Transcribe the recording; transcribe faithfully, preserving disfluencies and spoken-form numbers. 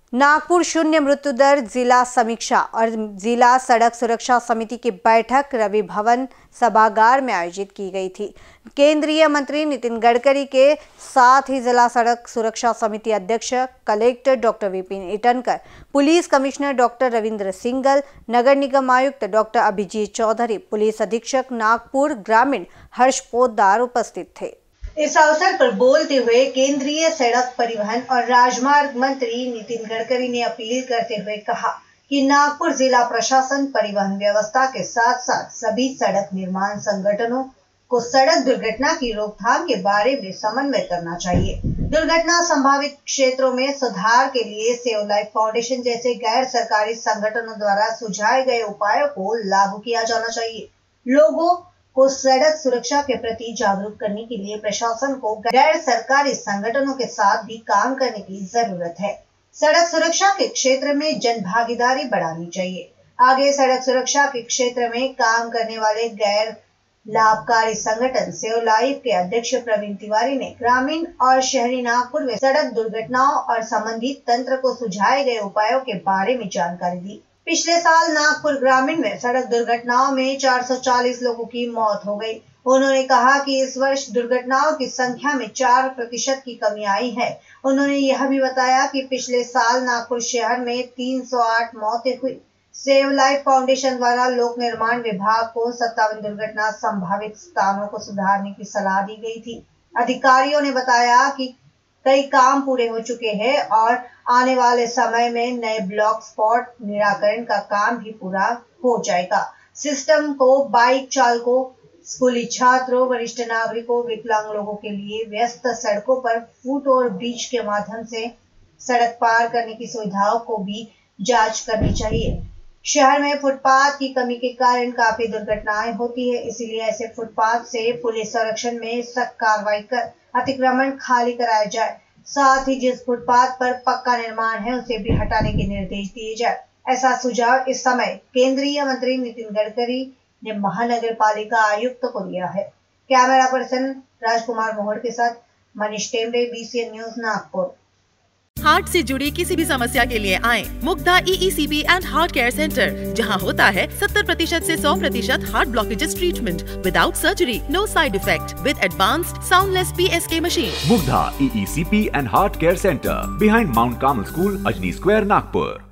नागपुर शून्य मृत्यु दर जिला समीक्षा और जिला सड़क सुरक्षा समिति की बैठक रवि भवन सभागार में आयोजित की गई थी। केंद्रीय मंत्री नितिन गडकरी के साथ ही जिला सड़क सुरक्षा समिति अध्यक्ष collector doctor Vipin Itankar, police commissioner doctor Ravindra Singal, नगर निगम आयुक्त डॉक्टर अभिजीत चौधरी, पुलिस अधीक्षक नागपुर ग्रामीण हर्ष पोद्दार उपस्थित थे। इस अवसर पर बोलते हुए केंद्रीय सड़क परिवहन और राजमार्ग मंत्री नितिन गडकरी ने अपील करते हुए कहा कि नागपुर जिला प्रशासन परिवहन व्यवस्था के साथ साथ सभी सड़क निर्माण संगठनों को सड़क दुर्घटना की रोकथाम के बारे में समन्वय करना चाहिए। दुर्घटना संभावित क्षेत्रों में सुधार के लिए सेव लाइफ फाउंडेशन जैसे गैर सरकारी संगठनों द्वारा सुझाए गए उपायों को लागू किया जाना चाहिए। लोगों को सड़क सुरक्षा के प्रति जागरूक करने के लिए प्रशासन को गैर सरकारी संगठनों के साथ भी काम करने की जरूरत है। सड़क सुरक्षा के क्षेत्र में जन भागीदारी बढ़ानी चाहिए। आगे सड़क सुरक्षा के क्षेत्र में काम करने वाले गैर लाभकारी संगठन सेव लाइफ के अध्यक्ष प्रवीण तिवारी ने ग्रामीण और शहरी नागपुर में सड़क दुर्घटनाओं और संबंधित तंत्र को सुझाए गए उपायों के बारे में जानकारी दी। पिछले साल नागपुर ग्रामीण में सड़क दुर्घटनाओं में चार सौ चालीस लोगों की मौत हो गई। उन्होंने कहा कि इस वर्ष दुर्घटनाओं की संख्या में चार प्रतिशत की कमी आई है। उन्होंने यह भी बताया कि पिछले साल नागपुर शहर में तीन सौ आठ मौतें हुई। सेव लाइफ फाउंडेशन द्वारा लोक निर्माण विभाग को सत्तावन दुर्घटना संभावित स्थानों को सुधारने की सलाह दी गई थी। अधिकारियों ने बताया कि कई काम पूरे हो चुके हैं और आने वाले समय में नए ब्लॉक स्पॉट निराकरण का काम भी पूरा हो जाएगा। सिस्टम को बाइक चालकों, स्कूली छात्रों, वरिष्ठ नागरिकों, विकलांग लोगों के लिए व्यस्त सड़कों पर फुट और ब्रिज के माध्यम से सड़क पार करने की सुविधाओं को भी जांच करनी चाहिए। शहर में फुटपाथ की कमी के कारण काफी दुर्घटनाएं होती है, इसलिए ऐसे फुटपाथ से पुलिस संरक्षण में सख्त कार्रवाई कर अतिक्रमण खाली कराया जाए। साथ ही जिस फुटपाथ पर पक्का निर्माण है उसे भी हटाने के निर्देश दिए जाए। ऐसा सुझाव इस समय केंद्रीय मंत्री नितिन गडकरी ने महानगर पालिका आयुक्त को दिया है। कैमरा पर्सन राजकुमार मोहड़ के साथ Manish Temre, BCN news, Nagpur. Heart से जुड़ी किसी भी समस्या के लिए आए Mugdha EECP and heart care centre, जहां होता है सत्तर प्रतिशत से सौ प्रतिशत heart blockages treatment without surgery, no side effect, with advanced soundless PSK machine. Mugdha EECP and heart care centre, behind Mount Carmel school, Ajni square, Nagpur.